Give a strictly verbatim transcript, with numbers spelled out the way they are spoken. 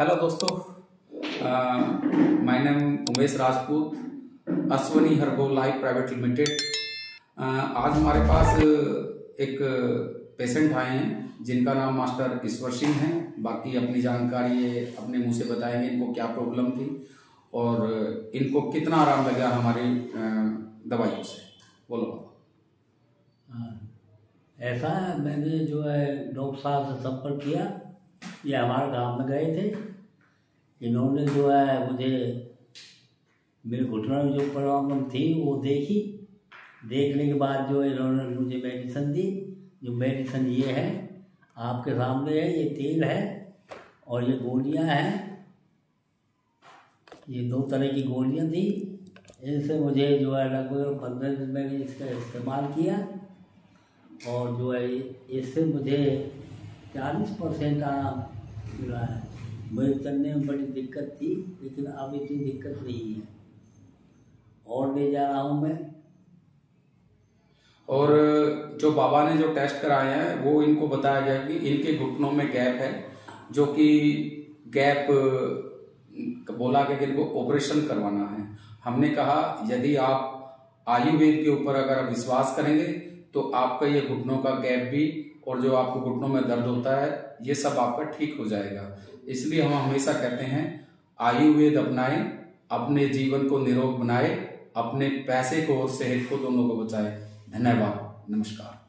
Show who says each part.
Speaker 1: Hello दोस्तों, my name Umesh Rajput, Ashwani herbal life private limited. आज हमारे पास एक पेशेंट आए हैं जिनका नाम मास्टर ईश्वर सिंह है। बाकी अपनी जानकारी ये अपने मुंह से बताएंगे, इनको क्या प्रॉब्लम थी और इनको कितना आराम लगा हमारी दवाइयों से। बोलो।
Speaker 2: ऐसा मैंने जो है डॉक्टर साहब से संपर्क किया, ये हमारे गांव में गए थे। इन्होंने जो है मुझे मेरे घुटनों में जो प्रॉब्लम थी वो देखी। देखने के बाद जो इन्होंने मुझे मेडिसिन दी। जो मेडिसिन ये है आपके सामने है, ये तेल है और ये गोलियां हैं। ये दो तरह की गोलियां थी। इनसे मुझे जो है लगभग पंद्रह दिन मैंने इसका इस्तेमाल किया और जो है इससे मुझे चालीस परसेंट आराम मिला है। मुझे चलने में बड़ी दिक्कत थी, लेकिन अब इतनी दिक्कत नहीं है और ले जा रहा हूँ मैं।
Speaker 1: और जो बाबा ने जो टेस्ट कराए हैं वो इनको बताया गया कि इनके घुटनों में गैप है, जो कि गैप बोला गया कि इनको ऑपरेशन करवाना है। हमने कहा यदि आप आयुर्वेद के ऊपर अगर विश्वास करेंगे तो आपका ये घुटनों का गैप भी और जो आपको घुटनों में दर्द होता है ये सब आपका ठीक हो जाएगा। इसलिए हम हमेशा कहते हैं आयुर्वेद अपनाएं, अपने जीवन को निरोग बनाए, अपने पैसे को और सेहत को दोनों को बचाएं। धन्यवाद, नमस्कार।